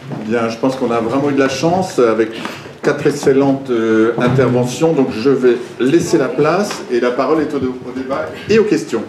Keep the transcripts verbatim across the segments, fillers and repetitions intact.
Bien, je pense qu'on a vraiment eu de la chance avec quatre excellentes euh, interventions, donc je vais laisser la place et la parole est au, au débat et aux questions.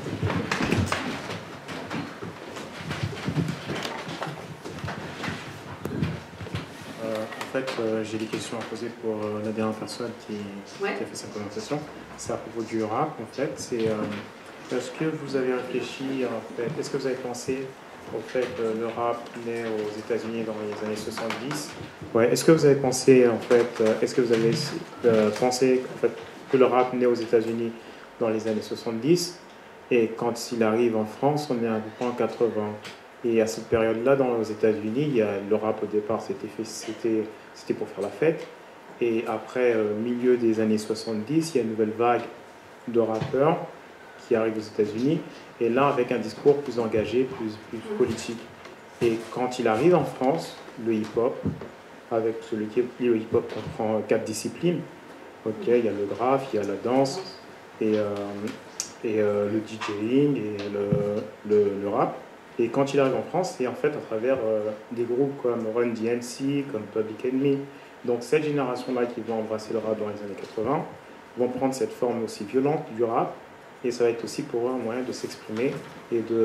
Euh, en fait, euh, j'ai des questions à poser pour euh, la dernière personne qui, Ouais. qui a fait sa présentation. C'est à propos du rap, en fait. C'est euh, est-ce que vous avez réfléchi, en fait, est-ce que vous avez pensé au fait que le rap naît aux États-Unis dans les années soixante-dix? Ouais. Est-ce que vous avez pensé, en fait, euh, est-ce que vous avez euh, pensé en fait, que le rap naît aux États-Unis dans les années soixante-dix et quand il arrive en France, on est à peu près en quatre-vingts. Et à cette période-là, dans les États-Unis, il y a le rap au départ, c'était fait, c'était, c'était pour faire la fête. Et après, euh, milieu des années soixante-dix, il y a une nouvelle vague de rappeurs qui arrivent aux États-Unis. Et là, avec un discours plus engagé, plus, plus politique. Et quand il arrive en France, le hip-hop, avec celui qui le hip-hop comprend quatre disciplines. Ok, il y a le graphe, il y a la danse, et, euh, et euh, le DJing, et le, le, le rap. Et quand il arrive en France, c'est en fait à travers euh, des groupes comme Run D M C, comme Public Enemy. Donc cette génération-là qui va embrasser le rap dans les années quatre-vingts vont prendre cette forme aussi violente du rap. Et ça va être aussi pour eux un moyen de s'exprimer et de,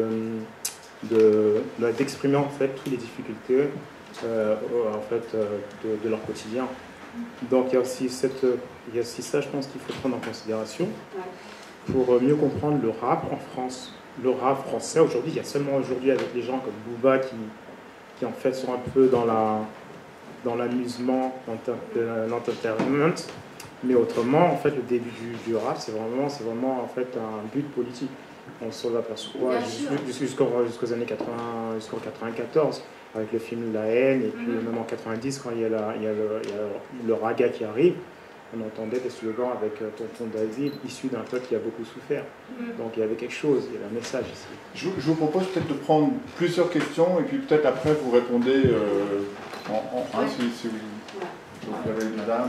de, de, d'exprimer en fait toutes les difficultés euh, en fait, euh, de, de leur quotidien. Donc il y a aussi, cette, il y a aussi ça, je pense qu'il faut prendre en considération pour mieux comprendre le rap en France. Le rap français, aujourd'hui, il y a seulement aujourd'hui avec des gens comme Booba qui, qui en fait sont un peu dans, la, dans l'amusement, l'entertainment. Mais autrement, en fait, le début du, du rap, c'est vraiment, c'est vraiment en fait un but politique. On s'en aperçoit jusqu'aux, jusqu'aux années quatre-vingts, jusqu'en quatre-vingt-quatorze, avec le film La Haine, et puis mm-hmm. même en quatre-vingt-dix, quand il y a, la, il y a, le, il y a le raga qui arrive, on entendait des slogans avec euh, Tonton David, issu d'un peuple qui a beaucoup souffert. Mm-hmm. Donc il y avait quelque chose, il y avait un message ici. Je, je vous propose peut-être de prendre plusieurs questions, et puis peut-être après vous répondez euh, en, en un, ouais. si, si vous, ouais. vous avez madame.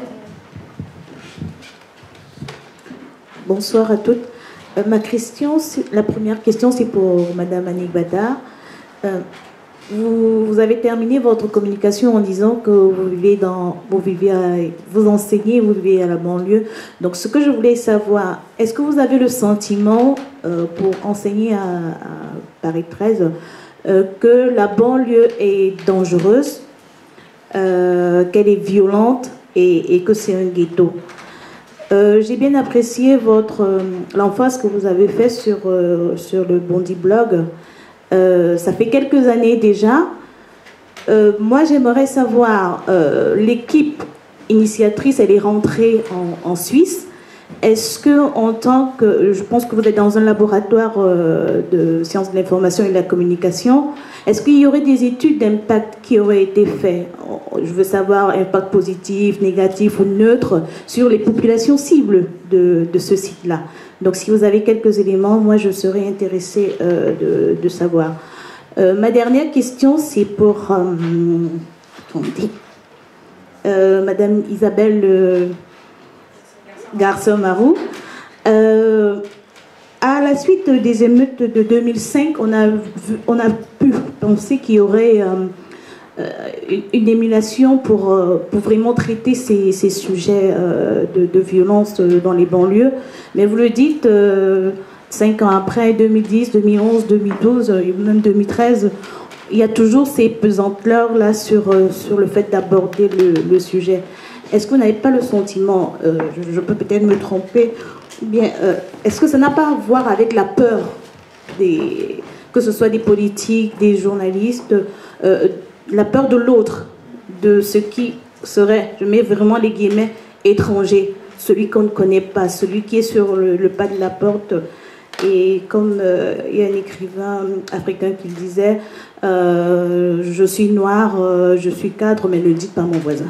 Bonsoir à toutes. Euh, ma question, la première question, c'est pour Madame Annick Badar. Euh, vous, vous avez terminé votre communication en disant que vous vivez dans, vous vivez, à, vous enseignez, vous vivez à la banlieue. Donc, ce que je voulais savoir, est-ce que vous avez le sentiment, euh, pour enseigner à, à Paris treize, euh, que la banlieue est dangereuse, euh, qu'elle est violente et, et que c'est un ghetto? Euh, j'ai bien apprécié votre euh, l'emphase que vous avez fait sur, euh, sur le Bondi Blog. Euh, ça fait quelques années déjà. Euh, moi, j'aimerais savoir, euh, l'équipe initiatrice, elle est rentrée en, en Suisse. Est-ce que, en tant que, je pense que vous êtes dans un laboratoire euh, de sciences de l'information et de la communication, est-ce qu'il y aurait des études d'impact qui auraient été faites? Je veux savoir impact positif, négatif ou neutre sur les populations cibles de, de ce site-là. Donc, si vous avez quelques éléments, moi, je serais intéressée euh, de, de savoir. Euh, ma dernière question, c'est pour euh, attendez, euh, Madame Isabelle euh, Garçon-Marou. Euh, à la suite des émeutes de deux mille cinq, on a, vu, on a pu penser qu'il y aurait euh, une, une émulation pour, euh, pour vraiment traiter ces, ces sujets euh, de, de violence dans les banlieues. Mais vous le dites, euh, cinq ans après, deux mille dix, deux mille onze, deux mille douze, même deux mille treize, il y a toujours ces pesanteurs là sur, euh, sur le fait d'aborder le, le sujet. Est-ce que vous n'avez pas le sentiment, euh, je, je peux peut-être me tromper, bien, euh, est-ce que ça n'a pas à voir avec la peur, des, que ce soit des politiques, des journalistes, euh, la peur de l'autre, de ce qui serait, je mets vraiment les guillemets, étranger, celui qu'on ne connaît pas, celui qui est sur le, le pas de la porte. Et comme euh, il y a un écrivain africain qui disait, euh, je suis noir, euh, je suis cadre, mais ne le dites pas à mon voisin.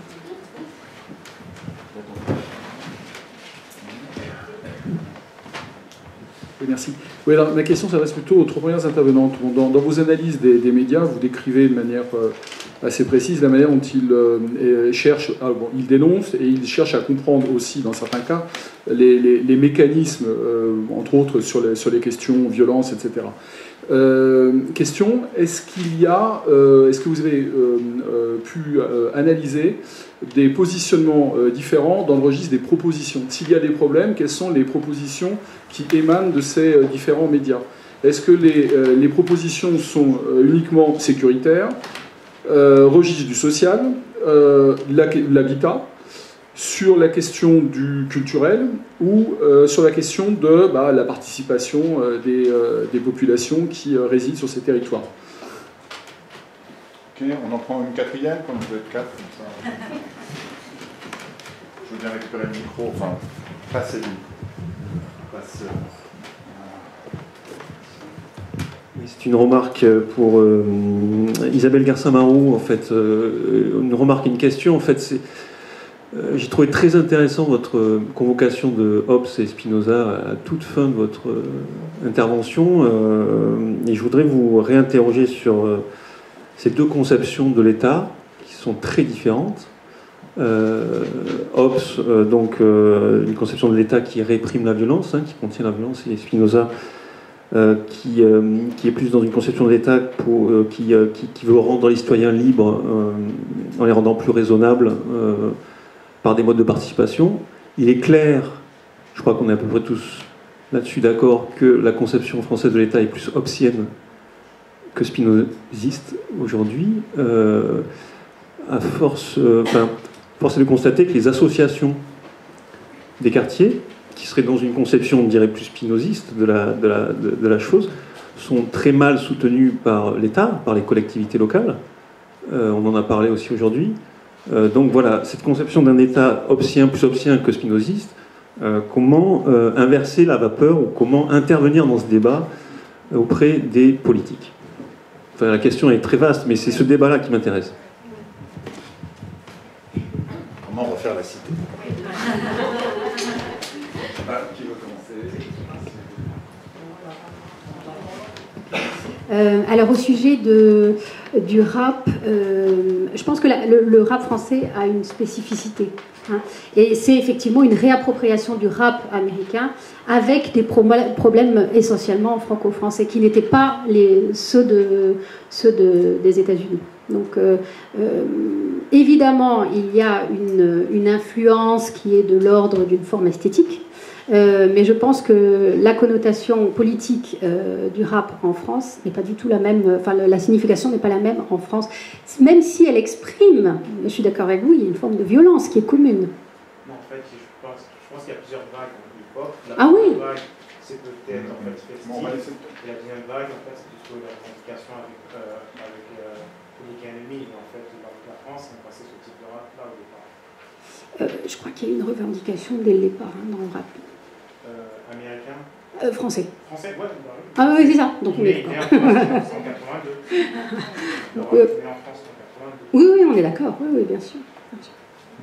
Merci. Oui, alors, ma question s'adresse plutôt aux trois premières intervenantes. Dans, dans vos analyses des, des médias, vous décrivez de manière euh, assez précise la manière dont ils euh, cherchent, ah, bon, ils dénoncent et ils cherchent à comprendre aussi, dans certains cas, les, les, les mécanismes, euh, entre autres sur les, sur les questions violence, et cetera. Euh, question, est-ce qu'il y a, euh, est-ce que vous avez euh, euh, pu euh, analyser des positionnements euh, différents dans le registre des propositions? S'il y a des problèmes, quelles sont les propositions qui émanent de ces euh, différents médias? Est-ce que les, euh, les propositions sont euh, uniquement sécuritaires, euh, registre du social, euh, l'habitat, sur la question du culturel ou euh, sur la question de bah, la participation euh, des, euh, des populations qui euh, résident sur ces territoires? Ok, on en prend une quatrième, comme vous êtes quatre, comme ça. Je veux bien récupérer le micro, enfin, passez lui. Passe. C'est une remarque pour euh, Isabelle Garcin-Marou, en fait, euh, une remarque et une question. En fait, c'est, euh, j'ai trouvé très intéressant votre convocation de Hobbes et Spinoza à toute fin de votre euh, intervention, euh, et je voudrais vous réinterroger sur euh, ces deux conceptions de l'État qui sont très différentes. Euh, Hobbes, euh, donc euh, une conception de l'État qui réprime la violence, hein, qui contient la violence, et Spinoza Euh, qui, euh, qui est plus dans une conception de l'État pour, euh, qui, euh, qui, qui veut rendre les citoyens libres euh, en les rendant plus raisonnables euh, par des modes de participation. Il est clair, je crois qu'on est à peu près tous là-dessus d'accord, que la conception française de l'État est plus hobbesienne que spinoziste aujourd'hui. Euh, à force, euh, enfin, force est de constater que les associations des quartiers, qui seraient dans une conception, on dirait, plus spinoziste de la, de la, de, de la chose, sont très mal soutenues par l'État, par les collectivités locales. Euh, on en a parlé aussi aujourd'hui. Euh, donc voilà, cette conception d'un État hobbesien, plus hobbesien que spinoziste, euh, comment euh, inverser la vapeur ou comment intervenir dans ce débat auprès des politiques? Enfin, la question est très vaste, mais c'est ce débat-là qui m'intéresse. Comment refaire la cité? Ah, qui veut commencer? Euh, alors au sujet de, du rap, euh, je pense que la, le, le rap français a une spécificité. Hein, et c'est effectivement une réappropriation du rap américain avec des pro problèmes essentiellement franco-français qui n'étaient pas les, ceux, de, ceux de, des États-Unis. Donc euh, euh, évidemment, il y a une, une influence qui est de l'ordre d'une forme esthétique. Euh, mais je pense que la connotation politique euh, du rap en France n'est pas du tout la même, enfin la signification n'est pas la même en France, même si elle exprime, je suis d'accord avec vous, il y a une forme de violence qui est commune. Non, en fait, je pense, je pense qu'il y a plusieurs vagues en hip-hop. La ah oui. Vague, c'est peut-être en fait festif, et la deuxième vague, en fait, c'est plutôt la revendication avec, euh, avec euh, Public Enemy. En fait, la France, on passait ce type de rap-là au départ. Euh, je crois qu'il y a une revendication dès le départ hein, dans le rap. Euh, américain euh, Français. Français, ouais. Bah oui. Ah oui, c'est ça. Donc, il est né en France en mille neuf cent quatre-vingt-deux. Donc, il est né en France en quatre-vingt-deux. Oui, oui, on est d'accord. Oui, oui, bien sûr. bien sûr.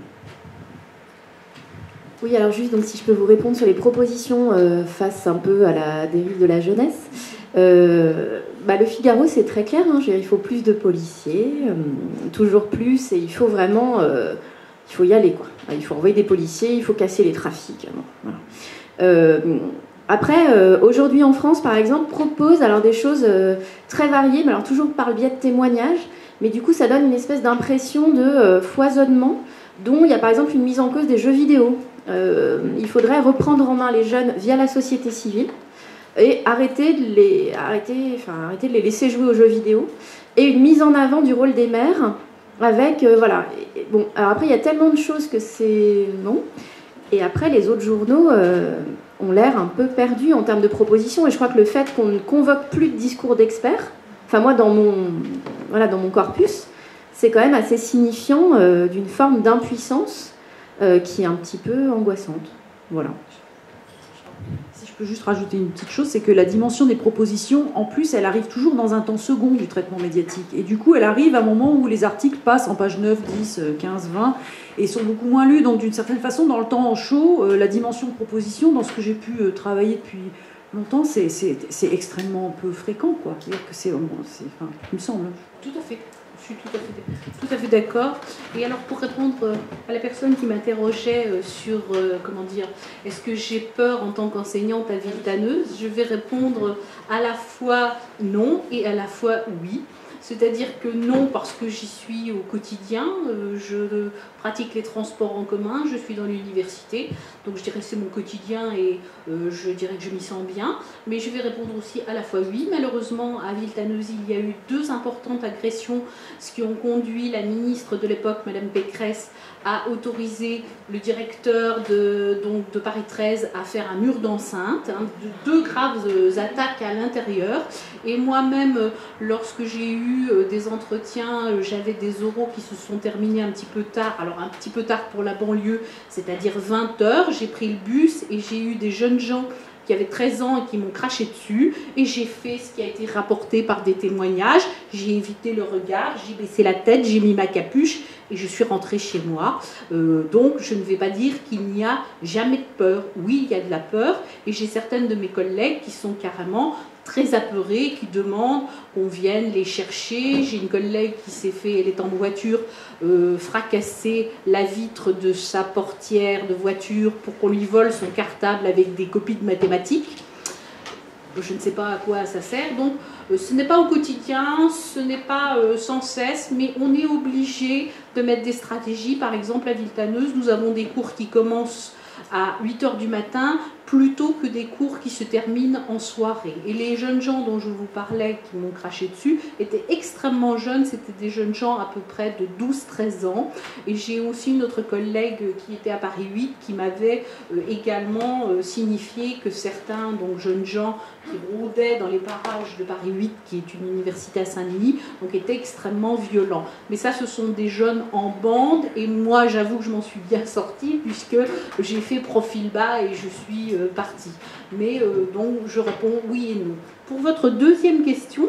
Oui, alors juste, donc, si je peux vous répondre sur les propositions euh, face un peu à la dérive de la jeunesse. Euh, bah, le Figaro, c'est très clair. Hein, il faut plus de policiers, euh, toujours plus, et il faut vraiment... Euh, il faut y aller, quoi. Il faut envoyer des policiers, il faut casser les trafics. Voilà. Euh, après, euh, aujourd'hui en France, par exemple, propose alors des choses euh, très variées, mais alors toujours par le biais de témoignages, mais du coup, ça donne une espèce d'impression de euh, foisonnement, dont il y a par exemple une mise en cause des jeux vidéo. Euh, il faudrait reprendre en main les jeunes via la société civile et arrêter de les, arrêter, enfin, arrêter de les laisser jouer aux jeux vidéo, et une mise en avant du rôle des maires. Avec, euh, voilà. Et, bon, alors après, il y a tellement de choses que c'est non. Et après, les autres journaux euh, ont l'air un peu perdus en termes de propositions. Et je crois que le fait qu'on ne convoque plus de discours d'experts, enfin moi, dans mon, voilà, dans mon corpus, c'est quand même assez signifiant euh, d'une forme d'impuissance euh, qui est un petit peu angoissante. Voilà. Si je peux juste rajouter une petite chose, c'est que la dimension des propositions, en plus, elle arrive toujours dans un temps second du traitement médiatique. Et du coup, elle arrive à un moment où les articles passent en page neuf, dix, quinze, vingt et sont beaucoup moins lus. Donc, d'une certaine façon, dans le temps chaud, euh, la dimension de proposition, dans ce que j'ai pu euh, travailler depuis longtemps, c'est extrêmement peu fréquent, quoi. C'est-à-dire que c'est, enfin, il me semble. Tout à fait. Je suis tout à fait, tout à fait d'accord. Et alors, pour répondre à la personne qui m'interrogeait sur, euh, comment dire, est-ce que j'ai peur en tant qu'enseignante à Villetaneuse, je vais répondre à la fois non et à la fois oui. C'est-à-dire que non, parce que j'y suis au quotidien, euh, je pratique les transports en commun, je suis dans l'université, donc je dirais que c'est mon quotidien et euh, je dirais que je m'y sens bien. Mais je vais répondre aussi à la fois oui. Malheureusement, à Villetaneuse, il y a eu deux importantes agressions, ce qui ont conduit la ministre de l'époque, Madame Pécresse, à autoriser le directeur de, donc, de Paris treize à faire un mur d'enceinte, hein, de deux graves attaques à l'intérieur. Et moi-même, lorsque j'ai eu des entretiens, j'avais des oraux qui se sont terminés un petit peu tard, alors un petit peu tard pour la banlieue, c'est-à-dire vingt heures, j'ai pris le bus et j'ai eu des jeunes gens qui avaient treize ans et qui m'ont craché dessus, et j'ai fait ce qui a été rapporté par des témoignages, j'ai évité le regard, j'ai baissé la tête, j'ai mis ma capuche, et je suis rentrée chez moi. Euh, donc je ne vais pas dire qu'il n'y a jamais de peur. Oui, il y a de la peur, et j'ai certaines de mes collègues qui sont carrément très apeurées, qui demandent qu'on vienne les chercher. J'ai une collègue qui s'est fait, elle est en voiture, euh, fracasser la vitre de sa portière de voiture pour qu'on lui vole son cartable avec des copies de mathématiques. Je ne sais pas à quoi ça sert. Donc euh, ce n'est pas au quotidien, ce n'est pas euh, sans cesse, mais on est obligé de mettre des stratégies. Par exemple, à Villetaneuse, nous avons des cours qui commencent à huit heures du matin, plutôt que des cours qui se terminent en soirée. Et les jeunes gens dont je vous parlais, qui m'ont craché dessus, étaient extrêmement jeunes, c'était des jeunes gens à peu près de douze treize ans. Et j'ai aussi une autre collègue qui était à Paris huit, qui m'avait euh, également euh, signifié que certains donc, jeunes gens qui rôdaient dans les parages de Paris huit, qui est une université à Saint-Denis, donc étaient extrêmement violents. Mais ça, ce sont des jeunes en bande, et moi, j'avoue que je m'en suis bien sortie, puisque j'ai fait profil bas et je suis euh, partie. Mais euh, donc, je réponds oui et non. Pour votre deuxième question,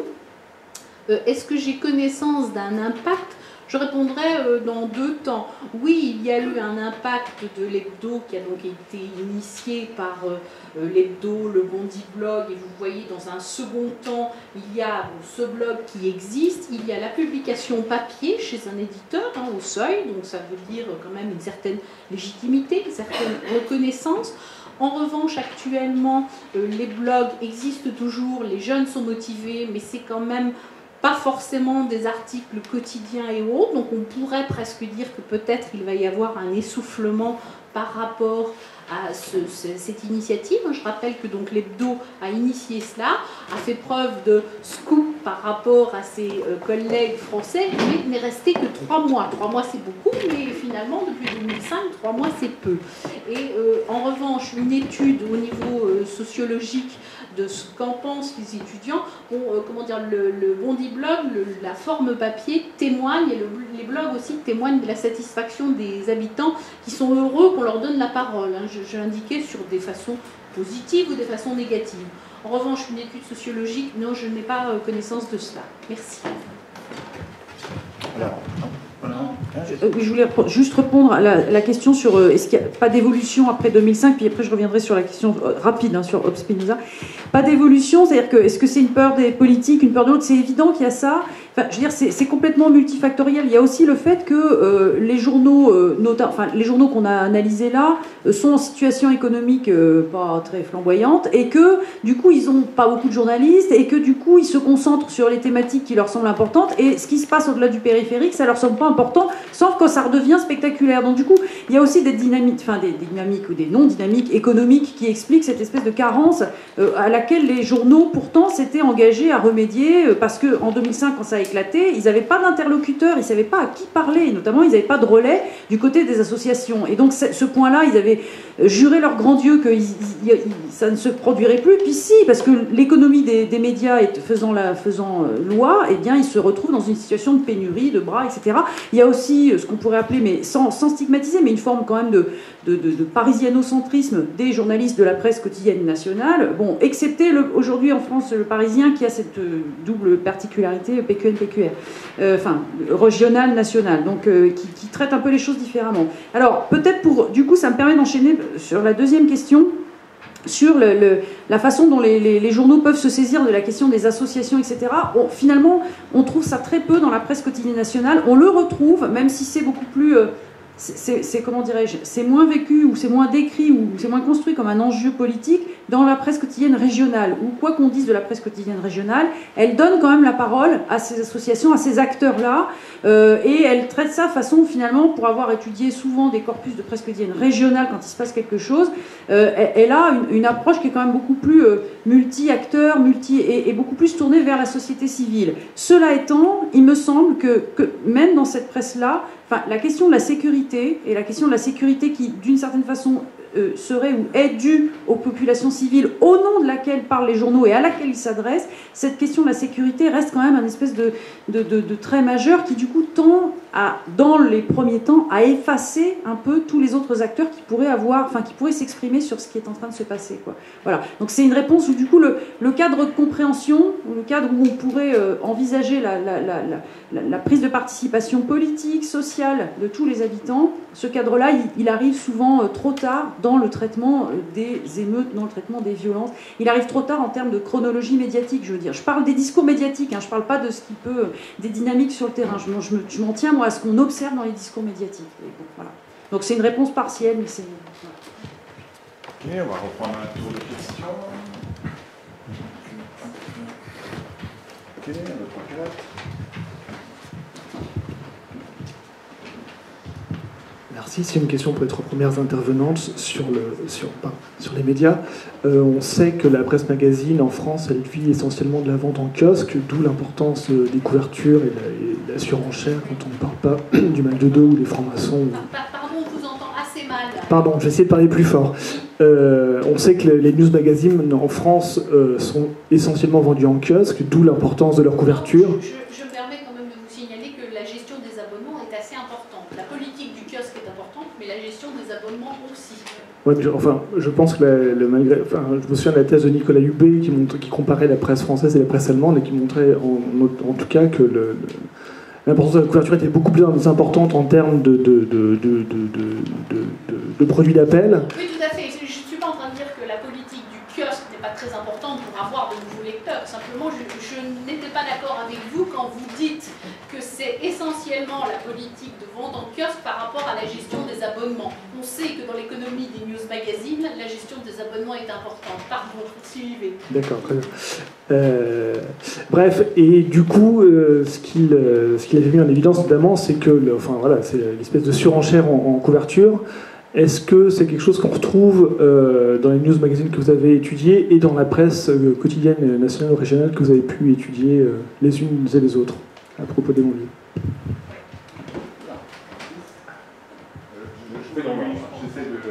euh, est-ce que j'ai connaissance d'un impact ? Je répondrai euh, dans deux temps. Oui, il y a eu un impact de l'hebdo qui a donc été initié par euh, l'hebdo, le Bondi Blog, et vous voyez dans un second temps, il y a ce blog qui existe, il y a la publication papier chez un éditeur, hein, au Seuil, donc ça veut dire quand même une certaine légitimité, une certaine reconnaissance. En revanche, actuellement, euh, les blogs existent toujours, les jeunes sont motivés, mais c'est quand même pas forcément des articles quotidiens et autres, donc on pourrait presque dire que peut-être il va y avoir un essoufflement par rapport à ce, ce, cette initiative. Je rappelle que donc l'hebdo a initié cela, a fait preuve de scoop par rapport à ses euh, collègues français, mais n'est resté que trois mois. Trois mois c'est beaucoup, mais finalement depuis deux mille cinq, trois mois c'est peu. Et euh, en revanche, une étude au niveau euh, sociologique de ce qu'en pensent les étudiants, bon, euh, comment dire, le, le Bondi Blog, le, la forme papier témoigne, et le, les blogs aussi témoignent de la satisfaction des habitants qui sont heureux qu'on leur donne la parole. Hein. Je, je l'indiquais sur des façons positives ou des façons négatives. En revanche, une étude sociologique, non, je n'ai pas euh, connaissance de cela. Merci. Alors, voilà. Euh, oui, je voulais juste répondre à la, la question sur euh, est-ce qu'il n'y a pas d'évolution après deux mille cinq, puis après je reviendrai sur la question euh, rapide hein, sur Hobbes Spinoza. Pas d'évolution, c'est-à-dire que est-ce que c'est une peur des politiques, une peur de l'autre? C'est évident qu'il y a ça. Enfin, je veux dire, c'est complètement multifactoriel. Il y a aussi le fait que euh, les journaux, euh, nota, enfin les journaux qu'on a analysés là, euh, sont en situation économique euh, pas très flamboyante, et que du coup ils n'ont pas beaucoup de journalistes, et que du coup ils se concentrent sur les thématiques qui leur semblent importantes, et ce qui se passe au-delà du périphérique, ça leur semble pas important, sauf quand ça redevient spectaculaire. Donc du coup, il y a aussi des dynamiques, enfin des, des dynamiques ou des non-dynamiques économiques qui expliquent cette espèce de carence euh, à laquelle les journaux pourtant s'étaient engagés à remédier, euh, parce que en deux mille cinq, quand ça a éclaté, ils n'avaient pas d'interlocuteurs, ils ne savaient pas à qui parler, et notamment ils n'avaient pas de relais du côté des associations. Et donc ce point-là, ils avaient juré leur grand Dieu que ils, ils, ça ne se produirait plus. Puis si, parce que l'économie des, des médias est faisant, la, faisant loi, eh bien ils se retrouvent dans une situation de pénurie, de bras, et cetera. Il y a aussi ce qu'on pourrait appeler, mais sans, sans stigmatiser, mais une forme quand même de, de, de, de parisianocentrisme des journalistes de la presse quotidienne nationale. Bon, excepté aujourd'hui en France le Parisien qui a cette double particularité P Q N P Q R, euh, enfin régional, national, donc euh, qui, qui traite un peu les choses différemment. Alors peut-être pour, du coup, ça me permet d'enchaîner sur la deuxième question. sur le, le, la façon dont les, les, les journaux peuvent se saisir de la question des associations, et cetera. On, finalement, on trouve ça très peu dans la presse quotidienne nationale. On le retrouve, même si c'est beaucoup plus... Euh, c'est comment dirais-je, c'est moins vécu ou c'est moins décrit ou c'est moins construit comme un enjeu politique dans la presse quotidienne régionale, ou quoi qu'on dise de la presse quotidienne régionale, elle donne quand même la parole à ces associations, à ces acteurs-là, euh, et elle traite ça façon finalement, pour avoir étudié souvent des corpus de presse quotidienne régionale quand il se passe quelque chose, euh, elle, elle a une, une approche qui est quand même beaucoup plus euh, multi-acteurs, multi, et, et beaucoup plus tournée vers la société civile. Cela étant, il me semble que, que même dans cette presse-là, enfin, la question de la sécurité, et la question de la sécurité qui, d'une certaine façon, euh, serait ou est due aux populations civiles, au nom de laquelle parlent les journaux et à laquelle ils s'adressent, cette question de la sécurité reste quand même un espèce de, de, de, de trait majeur qui, du coup, tend, à, dans les premiers temps, à effacer un peu tous les autres acteurs qui pourraient avoir, enfin, qui pourraient s'exprimer sur ce qui est en train de se passer, quoi. Voilà. Donc c'est une réponse où, du coup, le, le cadre de compréhension, le cadre où on pourrait euh, envisager la, la, la, la, la prise de participation politique, sociale de tous les habitants, ce cadre-là, il, il arrive souvent euh, trop tard dans le traitement euh, des émeutes, dans le traitement des violences. Il arrive trop tard en termes de chronologie médiatique, je veux dire. Je parle des discours médiatiques, hein, je ne parle pas de ce qui peut, euh, des dynamiques sur le terrain. Je m'en tiens, moi, à ce qu'on observe dans les discours médiatiques. Et bon, voilà. Donc c'est une réponse partielle, mais c'est... Voilà. Ok, on va reprendre un tour de questions. Ok, un, deux, trois, quatre. Merci. C'est une question pour les trois premières intervenantes sur, le, sur, pardon, sur les médias. Euh, on sait que la presse magazine en France, elle vit essentiellement de la vente en kiosque, d'où l'importance des couvertures et la, et la surenchère quand on ne parle pas du mal de dos ou des francs-maçons. Pardon, on vous entend assez mal. Pardon, je vais essayer de parler plus fort. Euh, on sait que les news magazines en France euh, sont essentiellement vendus en kiosque, d'où l'importance de leur couverture. Je, je, je me permets quand même de vous signaler que la gestion des abonnements est assez importante. La politique du kiosque est importante, mais la gestion des abonnements aussi. Ouais, mais je, enfin, je pense que la, le, malgré, enfin, je me souviens de la thèse de Nicolas Hubbé qui, montre, qui comparait la presse française et la presse allemande et qui montrait en, en tout cas que le, le l'importance de la couverture était beaucoup plus importante en termes de, de, de, de, de, de, de, de produits d'appel. Oui, tout à fait. Je ne suis pas en train de dire que la politique du kiosque n'est pas très importante pour avoir de nouveaux lecteurs. Simplement, je, je n'étais pas d'accord avec vous quand vous dites que c'est essentiellement la politique de vente en kiosque par rapport à la gestion des abonnements. On sait que dans l'économie des news magazines, la gestion des abonnements est importante. Pardon, suivez. D'accord, très bien. Euh, bref, et du coup, euh, ce qu'il euh, ce qu'il avait mis en évidence notamment, c'est que, le, enfin voilà, c'est l'espèce de surenchère en, en couverture. Est-ce que c'est quelque chose qu'on retrouve euh, dans les news magazines que vous avez étudiés et dans la presse euh, quotidienne nationale ou régionale que vous avez pu étudier euh, les unes et les autres à propos des non-lieux? Je fais dans l'ordre, j'essaie de...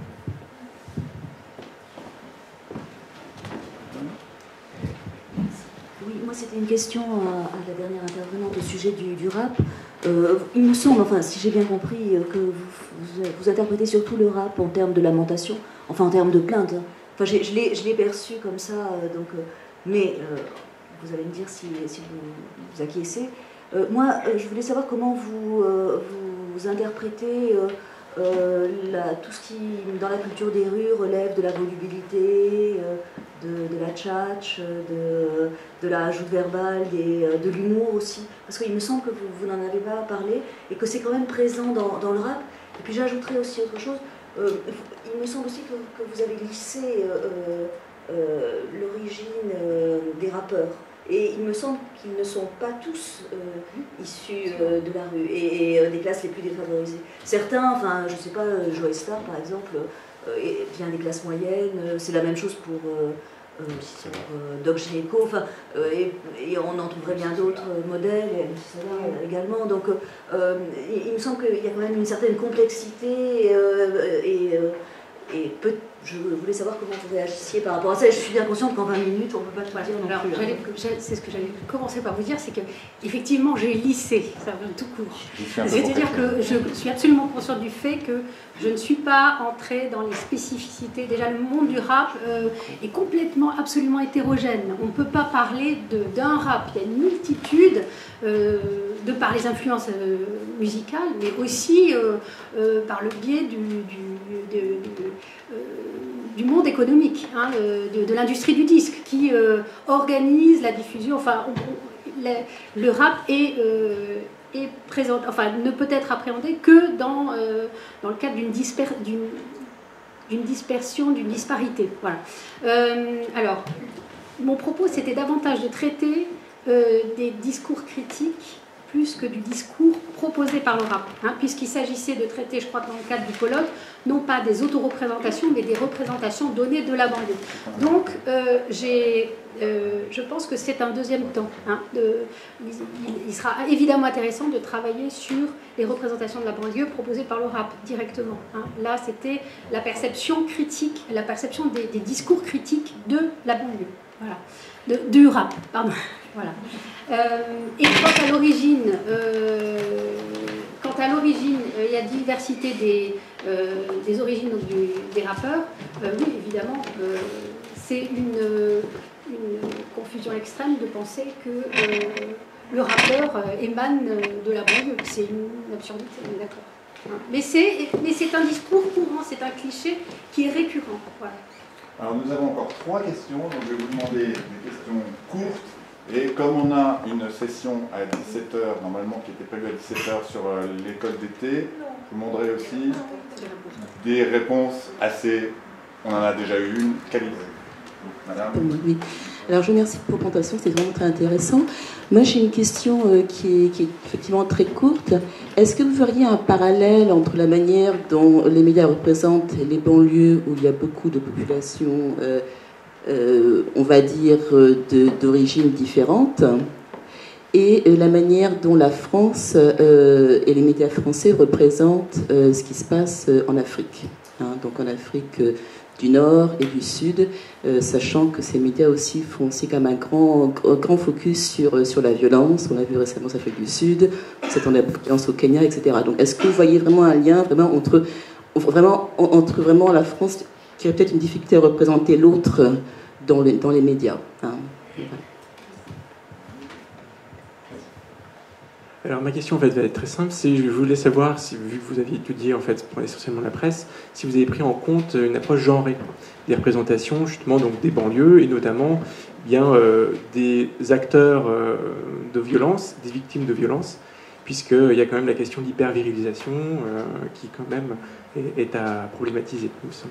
Oui, moi c'était une question à, à la dernière intervenante au sujet du, du rap. Euh, il me semble, enfin si j'ai bien compris, que vous, vous, vous interprétez surtout le rap en termes de lamentation, enfin en termes de plainte. Hein. Enfin je, je l'ai perçu comme ça, euh, donc, euh, mais euh, vous allez me dire si, si vous, vous acquiescez. Euh, moi, euh, je voulais savoir comment vous, euh, vous, vous interprétez euh, euh, la, tout ce qui, dans la culture des rues, relève de la volubilité, euh, de, de la tchatch, de, de la joute verbale, des, de l'humour aussi. Parce qu'il me semble que vous, vous n'en avez pas parlé et que c'est quand même présent dans, dans le rap. Et puis j'ajouterais aussi autre chose. Euh, il me semble aussi que, que vous avez lissé euh, euh, l'origine euh, des rappeurs. Et il me semble qu'ils ne sont pas tous euh, issus euh, de la rue et, et euh, des classes les plus défavorisées. Certains, enfin, je ne sais pas, Joe Star par exemple, euh, vient des classes moyennes. C'est la même chose pour, euh, euh, pour euh, Doc Gynéco. Enfin, euh, et, et on en trouverait bien d'autres modèles, et M C Salah également. Donc, euh, il, il me semble qu'il y a quand même une certaine complexité euh, et, euh, et peut je voulais savoir comment vous réagissiez par rapport à ça. Je suis bien consciente qu'en vingt minutes, on ne peut pas tout dire non Alors, plus. Hein. C'est ce que j'allais commencer par vous dire, c'est que effectivement j'ai lissé, ça veut tout court. C'est-à-dire que je suis absolument consciente du fait que je ne suis pas entrée dans les spécificités. Déjà, le monde du rap euh, est complètement, absolument hétérogène. On ne peut pas parler d'un rap. Il y a une multitude, euh, de par les influences euh, musicales, mais aussi euh, euh, par le biais du, du, de, du, euh, du monde économique, hein, de, de l'industrie du disque, qui euh, organise la diffusion. Enfin, on, on, le, le rap est, euh, est présent, enfin, ne peut être appréhendé que dans, euh, dans le cadre d'une disper, d'une, d'une dispersion, d'une disparité. Voilà. Euh, alors, mon propos, c'était davantage de traiter euh, des discours critiques plus que du discours proposé par le rap, hein, puisqu'il s'agissait de traiter, je crois, dans le cadre du colloque, non pas des autoreprésentations, mais des représentations données de la banlieue. Donc, euh, j'ai, euh, je pense que c'est un deuxième temps. Hein, de, il, il sera évidemment intéressant de travailler sur les représentations de la banlieue proposées par le rap, directement. Hein. Là, c'était la perception critique, la perception des, des discours critiques de la banlieue. Voilà. De, du rap, pardon. Voilà. Euh, et quant à l'origine, euh, quant à l'origine, euh, il y a diversité des, euh, des origines donc, du, des rappeurs. Euh, oui, évidemment, euh, c'est une, une confusion extrême de penser que euh, le rappeur euh, émane de la banlieue. C'est une absurdité, on est d'accord. Hein. Mais c'est, mais c'est un discours courant, c'est un cliché qui est récurrent. Voilà. Alors nous avons encore trois questions, donc je vais vous demander des questions courtes. Et comme on a une session à dix-sept heures, normalement qui était prévue à dix-sept heures sur euh, l'école d'été, je vous demanderai aussi des réponses assez... On en a déjà eu une, qualité. Madame. Oui. Alors je vous remercie pour votre présentation, c'était vraiment très intéressant. Moi j'ai une question euh, qui, est, qui est effectivement très courte. Est-ce que vous feriez un parallèle entre la manière dont les médias représentent les banlieues où il y a beaucoup de populations euh, Euh, on va dire, de, d'origines différentes, et euh, la manière dont la France euh, et les médias français représentent euh, ce qui se passe euh, en Afrique. Hein, donc en Afrique euh, du Nord et du Sud, euh, sachant que ces médias aussi font aussi comme un grand, grand focus sur, sur la violence. On l'a vu récemment en Afrique du Sud, c'est en la violence au Kenya, et cetera. Donc est-ce que vous voyez vraiment un lien vraiment entre, vraiment, entre vraiment la France qui a peut-être une difficulté à représenter l'autre dans les, dans les médias. Hein. Voilà. Alors ma question en fait va être très simple, c'est je voulais savoir si, vu que vous aviez étudié en fait essentiellement la presse, si vous avez pris en compte une approche genrée des représentations justement donc des banlieues et notamment bien euh, des acteurs euh, de violence, des victimes de violence, puisqu'il y a quand même la question d'hypervirilisation euh, qui quand même est, est à problématiser, il me semble.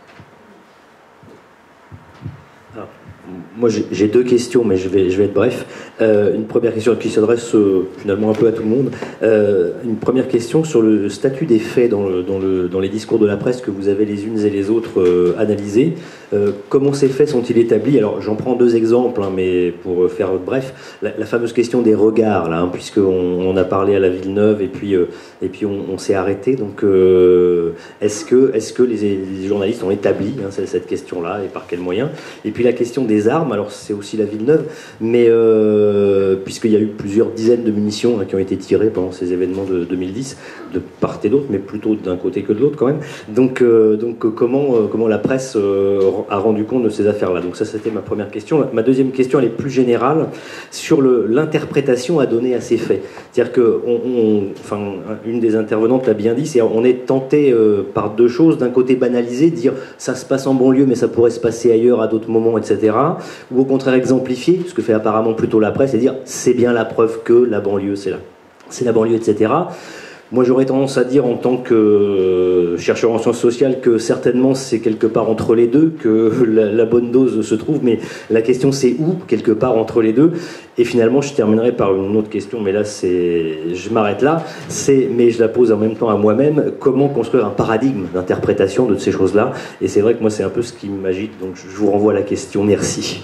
Alors, moi j'ai deux questions, mais je vais, je vais être bref. Euh, une première question qui s'adresse euh, finalement un peu à tout le monde. Euh, une première question sur le statut des faits dans, le, dans, le, dans les discours de la presse que vous avez les unes et les autres euh, analysés. Euh, comment ces faits sont-ils établis? Alors j'en prends deux exemples, hein, mais pour faire bref, la, la fameuse question des regards, là, hein, puisqu'on on a parlé à la Villeneuve et puis, euh, et puis on, on s'est arrêté. Donc euh, est-ce que, est-ce que les, les journalistes ont établi hein, cette question-là et par quels moyens? Et puis la question des armes, alors c'est aussi la Villeneuve, mais euh, puisqu'il y a eu plusieurs dizaines de munitions hein, qui ont été tirées pendant ces événements de deux mille dix, de part et d'autre, mais plutôt d'un côté que de l'autre quand même. Donc, euh, donc comment, euh, comment la presse euh, a rendu compte de ces affaires-là? Donc ça, c'était ma première question. Ma deuxième question, elle est plus générale sur le, l'interprétation à donner à ces faits. C'est-à-dire que, on, on, enfin, une des intervenantes l'a bien dit, c'est on est tenté euh, par deux choses. D'un côté, banaliser, dire ça se passe en banlieue, mais ça pourrait se passer ailleurs à d'autres moments, et cetera. Ou au contraire exemplifier, ce que fait apparemment plutôt la presse, et dire c'est bien la preuve que la banlieue, c'est la, c'est la banlieue, et cetera. Moi, j'aurais tendance à dire, en tant que chercheur en sciences sociales, que certainement c'est quelque part entre les deux que la, la bonne dose se trouve, mais la question c'est où, quelque part entre les deux. Et finalement, je terminerai par une autre question, mais là, c'est, je m'arrête là. C'est, mais je la pose en même temps à moi-même, comment construire un paradigme d'interprétation de ces choses-là? Et c'est vrai que moi, c'est un peu ce qui m'agite, donc je vous renvoie à la question. Merci.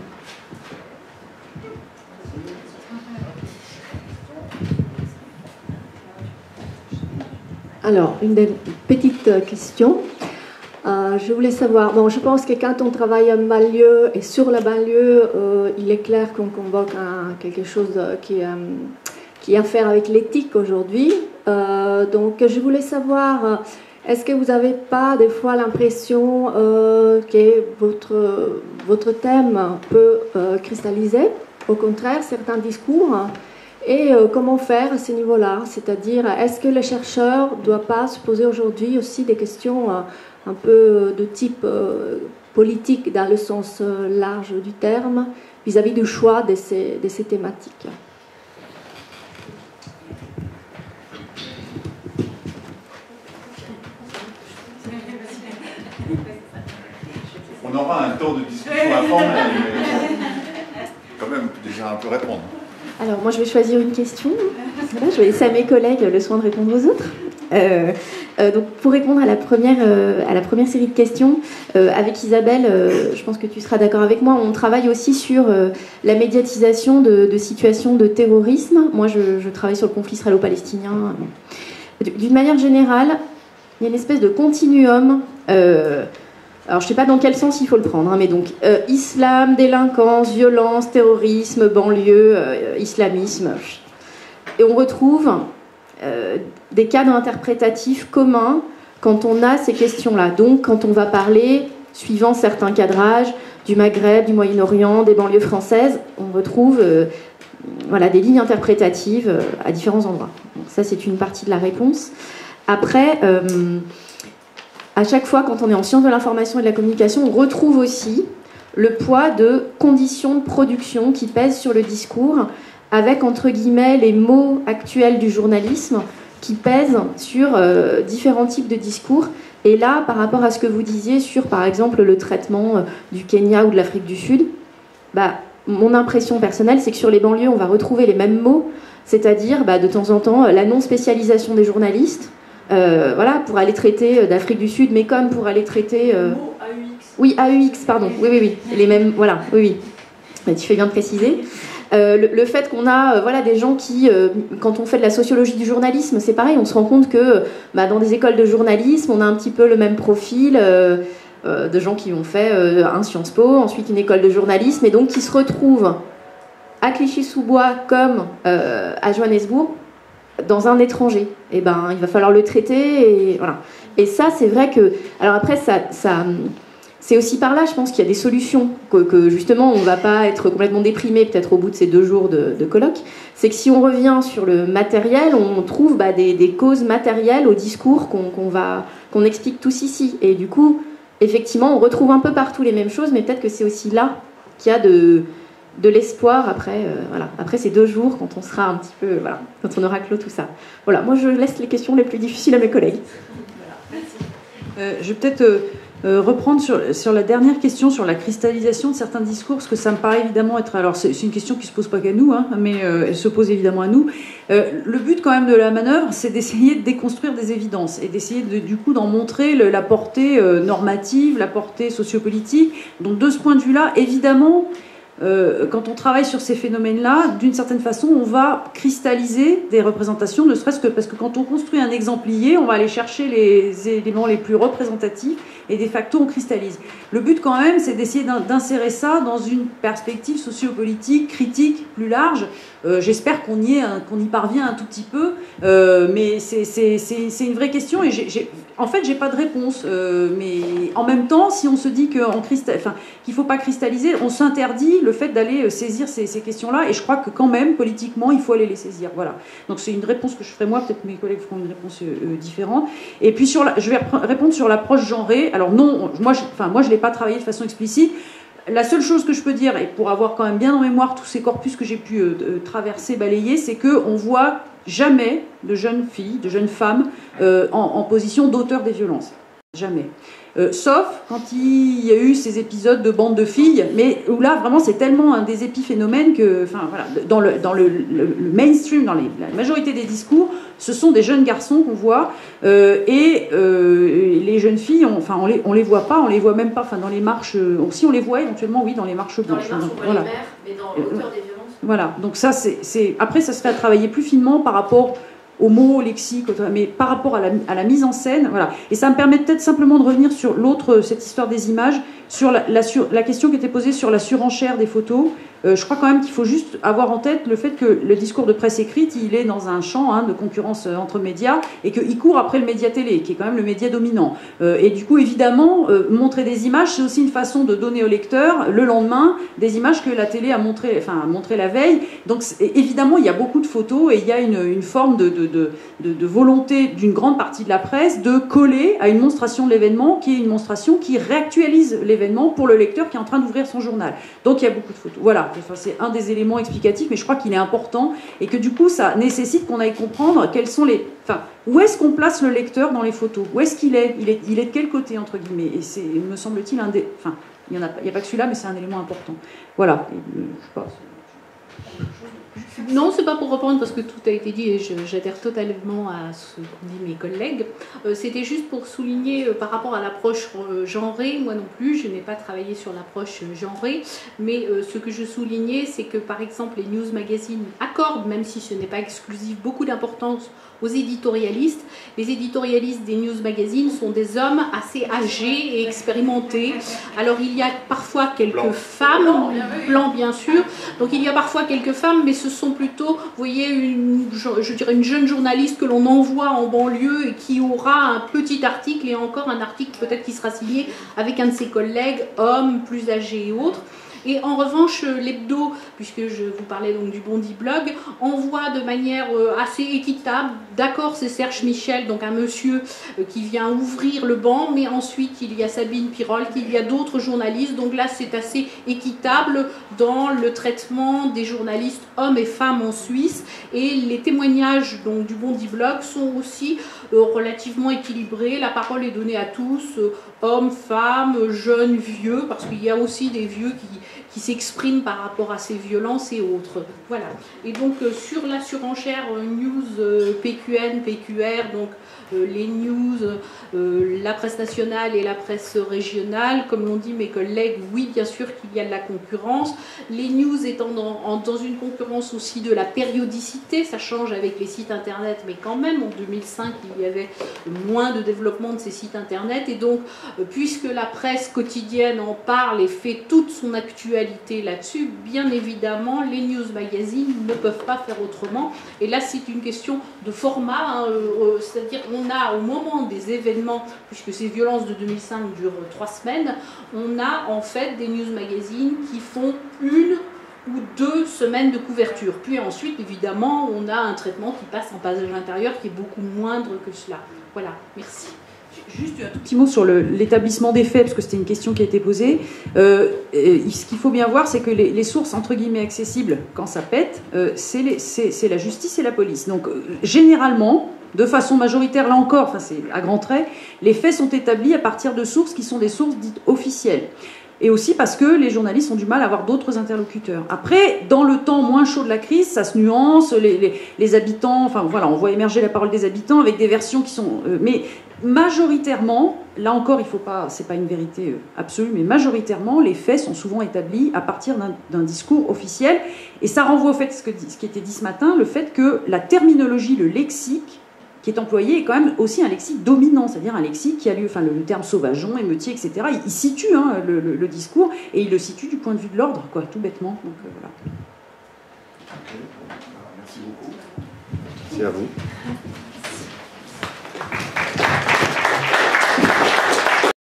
Alors, une petite question. Euh, je voulais savoir, bon, je pense que quand on travaille en banlieue et sur la banlieue, euh, il est clair qu'on convoque un, quelque chose qui, euh, qui a à faire avec l'éthique aujourd'hui. Euh, donc, je voulais savoir, est-ce que vous n'avez pas des fois l'impression euh, que votre, votre thème peut euh, cristalliser, au contraire, certains discours? Et euh, comment faire à ce niveau-là? C'est-à-dire, est-ce que le chercheur ne doit pas se poser aujourd'hui aussi des questions euh, un peu de type euh, politique dans le sens euh, large du terme, vis-à-vis du choix de ces, de ces thématiques? On aura un temps de discussion informel, mais quand même déjà un peu répondre. Alors moi je vais choisir une question, voilà, je vais laisser à mes collègues le soin de répondre aux autres. Euh, euh, donc pour répondre à la première, euh, à la première série de questions, euh, avec Isabelle, euh, je pense que tu seras d'accord avec moi, on travaille aussi sur euh, la médiatisation de, de situations de terrorisme. Moi je, je travaille sur le conflit israélo-palestinien. D'une manière générale, il y a une espèce de continuum. Euh, Alors, je ne sais pas dans quel sens il faut le prendre, hein, mais donc, euh, islam, délinquance, violence, terrorisme, banlieue, euh, islamisme. Et on retrouve euh, des cadres interprétatifs communs quand on a ces questions-là. Donc, quand on va parler, suivant certains cadrages, du Maghreb, du Moyen-Orient, des banlieues françaises, on retrouve euh, voilà, des lignes interprétatives euh, à différents endroits. Donc, ça, c'est une partie de la réponse. Après... Euh, À chaque fois, quand on est en sciences de l'information et de la communication, on retrouve aussi le poids de conditions de production qui pèsent sur le discours, avec, entre guillemets, les mots actuels du journalisme qui pèsent sur euh, différents types de discours. Et là, par rapport à ce que vous disiez sur, par exemple, le traitement euh, du Kenya ou de l'Afrique du Sud, bah, mon impression personnelle, c'est que sur les banlieues, on va retrouver les mêmes mots, c'est-à-dire, bah, de temps en temps, la non-spécialisation des journalistes, Euh, voilà, pour aller traiter d'Afrique du Sud, mais comme pour aller traiter... Euh... A U X. Oui, A U X, pardon. Oui, oui, oui. Les mêmes, voilà, oui, oui. Mais tu fais bien de préciser. Euh, le, le fait qu'on a euh, voilà, des gens qui, euh, quand on fait de la sociologie du journalisme, c'est pareil, on se rend compte que bah, dans des écoles de journalisme, on a un petit peu le même profil euh, euh, de gens qui ont fait euh, un Sciences Po, ensuite une école de journalisme, et donc qui se retrouvent à Clichy-sous-Bois comme euh, à Johannesburg, dans un étranger, et ben il va falloir le traiter, et voilà. Et ça, c'est vrai que, alors après, ça, ça, c'est aussi par là, je pense qu'il y a des solutions, que, que justement, on va pas être complètement déprimé peut-être au bout de ces deux jours de, de colloque. C'est que si on revient sur le matériel, on trouve bah, des, des causes matérielles au discours qu'on, qu'on va, qu'on explique tous ici. Et du coup, effectivement, on retrouve un peu partout les mêmes choses, mais peut-être que c'est aussi là qu'il y a de de l'espoir après, euh, voilà. Après ces deux jours, quand on sera un petit peu, voilà, quand on aura clos tout ça. Voilà, moi je laisse les questions les plus difficiles à mes collègues. Voilà, merci. Euh, je vais peut-être euh, euh, reprendre sur, sur la dernière question, sur la cristallisation de certains discours, parce que ça me paraît évidemment être... Alors c'est, c'est une question qui ne se pose pas qu'à nous, hein, mais euh, elle se pose évidemment à nous. Euh, le but quand même de la manœuvre, c'est d'essayer de déconstruire des évidences, et d'essayer de, du coup d'en montrer le, la portée euh, normative, la portée sociopolitique. Donc de ce point de vue-là, évidemment... Euh, quand on travaille sur ces phénomènes-là, d'une certaine façon, on va cristalliser des représentations, ne serait-ce que parce que quand on construit un exemplier, on va aller chercher les éléments les plus représentatifs et de facto, on cristallise. Le but, quand même, c'est d'essayer d'insérer ça dans une perspective sociopolitique, critique, plus large. Euh, j'espère qu'on y, est, qu'on y parvient un tout petit peu, euh, mais c'est, c'est, c'est, c'est une vraie question et j'ai, j'ai, en fait, j'ai pas de réponse. Euh, mais en même temps, si on se dit qu'en cristal, enfin, qu'il faut pas cristalliser, on s'interdit le fait d'aller saisir ces, ces questions-là, et je crois que quand même, politiquement, il faut aller les saisir. Voilà. Donc c'est une réponse que je ferai moi, peut-être mes collègues feront une réponse euh, différente. Et puis sur la, je vais répondre sur l'approche genrée. Alors non, moi je, enfin, moi je l'ai pas travaillé de façon explicite. La seule chose que je peux dire, et pour avoir quand même bien en mémoire tous ces corpus que j'ai pu euh, traverser, balayer, c'est qu'on voit jamais de jeunes filles, de jeunes femmes euh, en, en position d'auteur des violences. Jamais. Euh, sauf quand il y a eu ces épisodes de bande de filles, mais où là, vraiment, c'est tellement un des épiphénomènes que, enfin, voilà, dans le, dans le, le, le mainstream, dans les, la majorité des discours, ce sont des jeunes garçons qu'on voit, euh, et euh, les jeunes filles, on, enfin, on les, on les voit pas, on les voit même pas, enfin, dans les marches, on, si on les voit éventuellement, oui, dans les marches blanches. Dans les marches, on voit voilà. les mères, mais dans l'auteur des violences. Voilà, donc ça, c'est, c'est, après, ça serait à travailler plus finement par rapport aux mots, au lexique, mais par rapport à la, à la mise en scène, voilà. Et ça me permet peut-être simplement de revenir sur l'autre, cette histoire des images, sur la, la, sur la question qui était posée sur la surenchère des photos, euh, je crois quand même qu'il faut juste avoir en tête le fait que le discours de presse écrite, il est dans un champ hein, de concurrence entre médias et qu'il court après le média télé, qui est quand même le média dominant. Euh, et du coup, évidemment, euh, montrer des images, c'est aussi une façon de donner au lecteur, le lendemain, des images que la télé a montrées, enfin, a montré la veille. Donc, évidemment, il y a beaucoup de photos et il y a une, une forme de, de, de, de, de volonté d'une grande partie de la presse de coller à une monstration de l'événement, qui est une monstration qui réactualise l'événement pour le lecteur qui est en train d'ouvrir son journal. Donc, il y a beaucoup de photos. Voilà. Enfin, c'est un des éléments explicatifs, mais je crois qu'il est important et que du coup, ça nécessite qu'on aille comprendre quels sont les... Enfin, où est-ce qu'on place le lecteur dans les photos? Où est-ce qu'il est, il est Il est de quel côté, entre guillemets? Et c'est, me semble-t-il, un des... Enfin, il n'y a, a pas que celui-là, mais c'est un élément important. Voilà. Et, je sais pas... Non, c'est pas pour reprendre parce que tout a été dit et j'adhère totalement à ce qu'ont dit mes collègues. Euh, C'était juste pour souligner euh, par rapport à l'approche euh, genrée, moi non plus, je n'ai pas travaillé sur l'approche euh, genrée, mais euh, ce que je soulignais, c'est que par exemple les news magazines accordent, même si ce n'est pas exclusif, beaucoup d'importance aux éditorialistes. Les éditorialistes des news magazines sont des hommes assez âgés et expérimentés. Alors il y a parfois quelques Blanc. femmes, blancs bien sûr, donc il y a parfois quelques femmes, mais ce sont plutôt, vous voyez, une, je dirais une jeune journaliste que l'on envoie en banlieue et qui aura un petit article et encore un article peut-être qui sera signé avec un de ses collègues, hommes, plus âgés et autres. Et en revanche, l'hebdo, puisque je vous parlais donc du Bondi Blog, envoie de manière assez équitable. D'accord, c'est Serge Michel, donc un monsieur qui vient ouvrir le banc, mais ensuite il y a Sabine Pirol, il y a d'autres journalistes. Donc là, c'est assez équitable dans le traitement des journalistes hommes et femmes en Suisse. Et les témoignages donc, du Bondi Blog sont aussi euh, relativement équilibrés. La parole est donnée à tous, euh, hommes, femmes, jeunes, vieux, parce qu'il y a aussi des vieux qui qui s'expriment par rapport à ces violences et autres. Voilà. Et donc, euh, sur la surenchère euh, news euh, P Q N, P Q R, donc euh, les news, euh, la presse nationale et la presse régionale, comme l'ont dit mes collègues, oui, bien sûr qu'il y a de la concurrence. Les news étant dans, en, dans une concurrence aussi de la périodicité, ça change avec les sites internet, mais quand même, en deux mille cinq, il y avait moins de développement de ces sites internet. Et donc, euh, puisque la presse quotidienne en parle et fait toute son actualité là-dessus, bien évidemment, les news magazines ne peuvent pas faire autrement. Et là, c'est une question de format, hein, euh, c'est-à-dire on a au moment des événements, puisque ces violences de deux mille cinq durent trois semaines, on a en fait des news magazines qui font une ou deux semaines de couverture. Puis ensuite, évidemment, on a un traitement qui passe en passage intérieur qui est beaucoup moindre que cela. Voilà, merci. Juste un tout petit mot sur l'établissement des faits, parce que c'était une question qui a été posée. Euh, ce qu'il faut bien voir, c'est que les, les sources, entre guillemets, accessibles, quand ça pète, euh, c'est la justice et la police. Donc, euh, généralement, de façon majoritaire, là encore, enfin, c'est à grands traits, les faits sont établis à partir de sources qui sont des sources dites officielles. Et aussi parce que les journalistes ont du mal à avoir d'autres interlocuteurs. Après, dans le temps moins chaud de la crise, ça se nuance, les, les, les habitants, enfin voilà, on voit émerger la parole des habitants avec des versions qui sont... Euh, mais majoritairement, là encore, il faut pas, c'est pas une vérité absolue, mais majoritairement, les faits sont souvent établis à partir d'un discours officiel. Et ça renvoie au fait, ce, que, ce qui était dit ce matin, le fait que la terminologie, le lexique, qui est employé est quand même aussi un lexique dominant, c'est-à-dire un lexique qui a lieu, enfin le, le terme sauvageon, émeutier, et cetera. Il, il situe hein, le, le, le discours et il le situe du point de vue de l'ordre, quoi, tout bêtement. Donc euh, voilà. Okay. Merci beaucoup. Merci à vous.